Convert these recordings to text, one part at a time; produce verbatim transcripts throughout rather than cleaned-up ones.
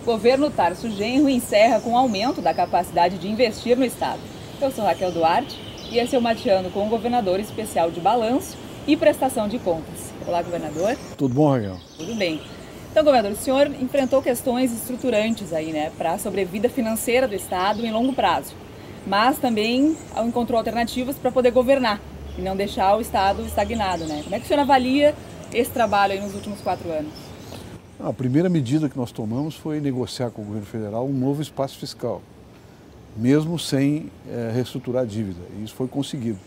Governo Tarso Genro encerra com aumento da capacidade de investir no Estado. Eu sou Raquel Duarte e esse é o Mateando com o governador especial de balanço e prestação de contas. Olá, governador. Tudo bom, Raquel? Tudo bem. Então, governador, o senhor enfrentou questões estruturantes aí, né, para a sobrevida financeira do Estado em longo prazo, mas também encontrou alternativas para poder governar e não deixar o Estado estagnado, né? Como é que o senhor avalia esse trabalho aí nos últimos quatro anos? A primeira medida que nós tomamos foi negociar com o governo federal um novo espaço fiscal, mesmo sem é, reestruturar a dívida. E isso foi conseguido.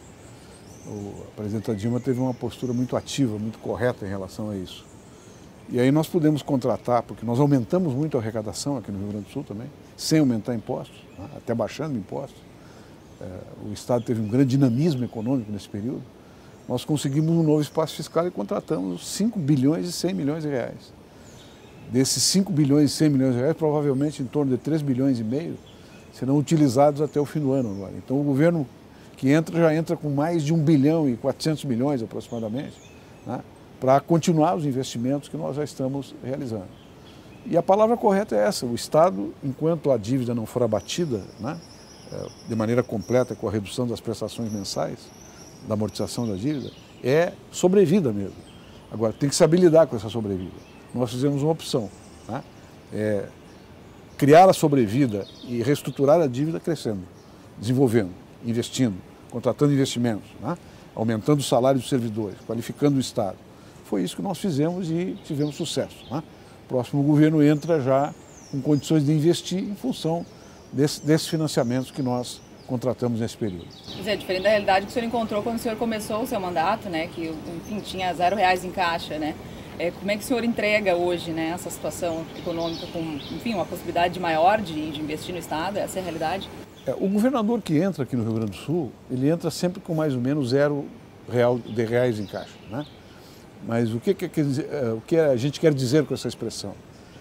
O, a presidenta Dilma teve uma postura muito ativa, muito correta em relação a isso. E aí nós pudemos contratar, porque nós aumentamos muito a arrecadação aqui no Rio Grande do Sul também, sem aumentar impostos, né, até baixando impostos. É, o Estado teve um grande dinamismo econômico nesse período. Nós conseguimos um novo espaço fiscal e contratamos cinco bilhões e cem milhões de reais. Desses cinco bilhões e cem milhões de reais, provavelmente em torno de três bilhões e meio serão utilizados até o fim do ano agora. Então o governo que entra já entra com mais de um bilhão e quatrocentos milhões aproximadamente, né, para continuar os investimentos que nós já estamos realizando. E a palavra correta é essa: o Estado, enquanto a dívida não for abatida, né, de maneira completa com a redução das prestações mensais, da amortização da dívida, é sobrevida mesmo. Agora, tem que saber lidar com essa sobrevida. Nós fizemos uma opção, né? É criar a sobrevida e reestruturar a dívida crescendo, desenvolvendo, investindo, contratando investimentos, né? Aumentando o salário dos servidores, qualificando o Estado. Foi isso que nós fizemos e tivemos sucesso, né? O próximo governo entra já com condições de investir em função desse, desses financiamentos que nós contratamos nesse período. Pois é, diferente da realidade que o senhor encontrou quando o senhor começou o seu mandato, né? Que, enfim, tinha zero reais em caixa, né? É, como é que o senhor entrega hoje, né, essa situação econômica com, enfim, uma possibilidade maior de, de investir no Estado? Essa é a realidade? É, o governador que entra aqui no Rio Grande do Sul, ele entra sempre com mais ou menos zero real, de reais em caixa, né? Mas o que, que, que, o que a gente quer dizer com essa expressão?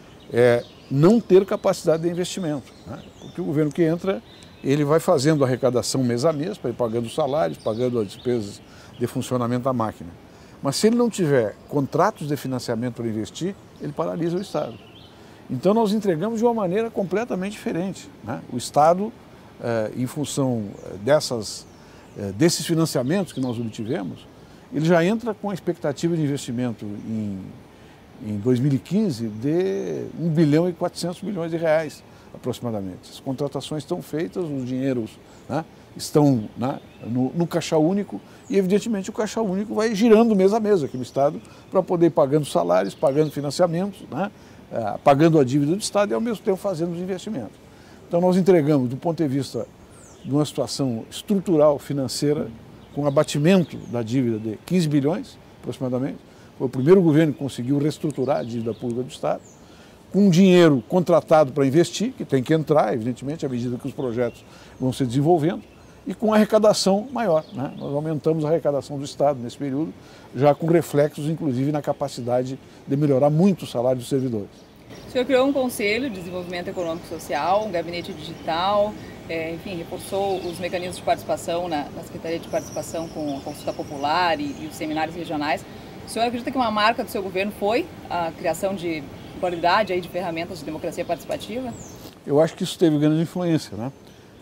É não ter capacidade de investimento, né? Porque o governo que entra, ele vai fazendo arrecadação mês a mês, para ir pagando os salários, pagando as despesas de funcionamento da máquina. Mas se ele não tiver contratos de financiamento para investir, ele paralisa o Estado. Então nós entregamos de uma maneira completamente diferente, né? O Estado, eh, em função dessas, eh, desses financiamentos que nós obtivemos, ele já entra com a expectativa de investimento em, em dois mil e quinze de um bilhão e quatrocentos milhões de reais, aproximadamente. As contratações estão feitas, os dinheiros, né, estão, né, no, no caixa único e, evidentemente, o caixa único vai girando mês a mês aqui no Estado para poder ir pagando salários, pagando financiamentos, né, uh, pagando a dívida do Estado e, ao mesmo tempo, fazendo os investimentos. Então, nós entregamos, do ponto de vista de uma situação estrutural financeira, com abatimento da dívida de quinze bilhões, aproximadamente. Foi o primeiro governo que conseguiu reestruturar a dívida pública do Estado, com dinheiro contratado para investir, que tem que entrar, evidentemente, à medida que os projetos vão se desenvolvendo, e com arrecadação maior, né? Nós aumentamos a arrecadação do Estado nesse período, já com reflexos, inclusive, na capacidade de melhorar muito o salário dos servidores. O senhor criou um Conselho de Desenvolvimento Econômico e Social, um gabinete digital, é, enfim, reforçou os mecanismos de participação na, na Secretaria de Participação com a consulta popular e, e os seminários regionais. O senhor acredita que uma marca do seu governo foi a criação de qualidade aí de ferramentas de democracia participativa? Eu acho que isso teve grande influência, né?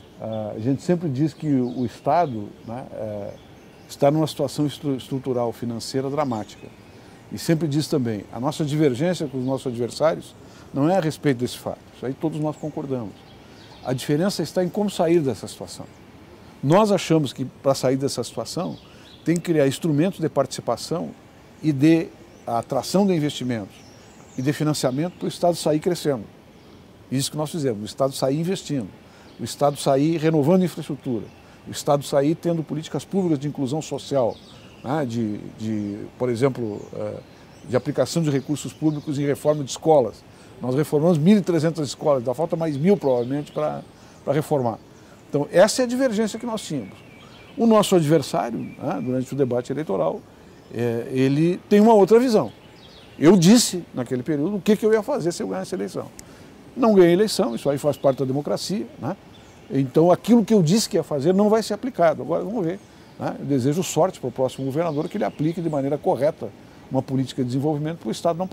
A gente sempre diz que o Estado, né, é, está numa situação estrutural financeira dramática. E sempre diz também, a nossa divergência com os nossos adversários não é a respeito desse fato. Isso aí todos nós concordamos. A diferença está em como sair dessa situação. Nós achamos que para sair dessa situação tem que criar instrumentos de participação e de atração de investimentos e de financiamento para o Estado sair crescendo. Isso que nós fizemos, o Estado sair investindo, o Estado sair renovando infraestrutura, o Estado sair tendo políticas públicas de inclusão social, né, de, de, por exemplo, de aplicação de recursos públicos em reforma de escolas. Nós reformamos mil e trezentas escolas, dá falta mais mil provavelmente para reformar. Então essa é a divergência que nós tínhamos. O nosso adversário, né, durante o debate eleitoral, é, ele tem uma outra visão. Eu disse, naquele período, o que, que eu ia fazer se eu ganhasse a eleição. Não ganhei a eleição, isso aí faz parte da democracia, né? Então aquilo que eu disse que ia fazer não vai ser aplicado. Agora vamos ver, né? Eu desejo sorte para o próximo governador que ele aplique de maneira correta uma política de desenvolvimento para o Estado não parar.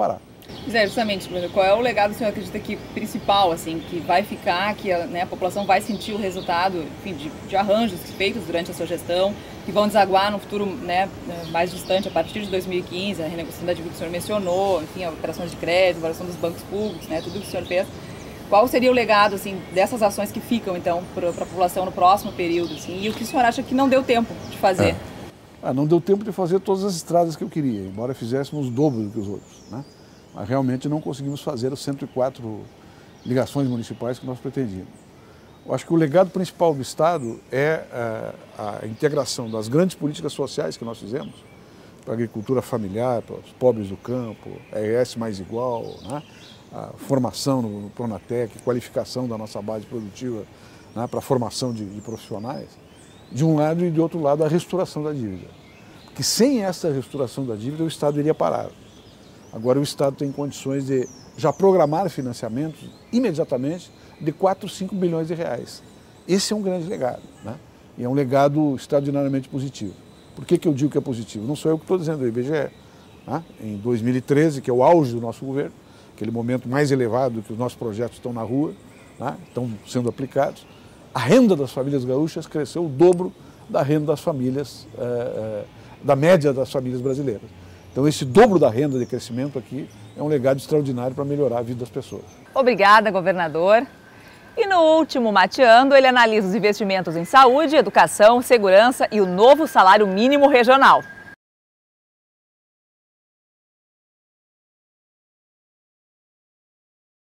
Zé, justamente, qual é o legado que o senhor acredita que principal, assim, que vai ficar, que a, né, a população vai sentir o resultado, enfim, de, de arranjos feitos durante a sua gestão, que vão desaguar no futuro, né, mais distante, a partir de dois mil e quinze, a renegociação da dívida que o senhor mencionou, enfim, operações de crédito, variação dos bancos públicos, né, tudo que o senhor fez. Qual seria o legado, assim, dessas ações que ficam, então, para a população no próximo período, assim, e o que o senhor acha que não deu tempo de fazer? É. Ah, não deu tempo de fazer todas as estradas que eu queria, embora fizéssemos o dobro do que os outros, né? Mas realmente não conseguimos fazer as cento e quatro ligações municipais que nós pretendíamos. Eu acho que o legado principal do Estado é a, a integração das grandes políticas sociais que nós fizemos, para a agricultura familiar, para os pobres do campo, R S mais igual, né? A formação no, no Pronatec, qualificação da nossa base produtiva, né? Para a formação de, de profissionais, de um lado, e de outro lado a restauração da dívida. Porque sem essa restauração da dívida o Estado iria parar. Agora o Estado tem condições de já programar financiamentos imediatamente de quatro, cinco bilhões de reais. Esse é um grande legado, né? E é um legado extraordinariamente positivo. Por que que eu digo que é positivo? Não sou eu que estou dizendo, é o I B G E. Né? Em dois mil e treze, que é o auge do nosso governo, aquele momento mais elevado que os nossos projetos estão na rua, né? Estão sendo aplicados, a renda das famílias gaúchas cresceu o dobro da renda das famílias, é, é, da média das famílias brasileiras. Então esse dobro da renda de crescimento aqui é um legado extraordinário para melhorar a vida das pessoas. Obrigada, governador. E no último Mateando, ele analisa os investimentos em saúde, educação, segurança e o novo salário mínimo regional.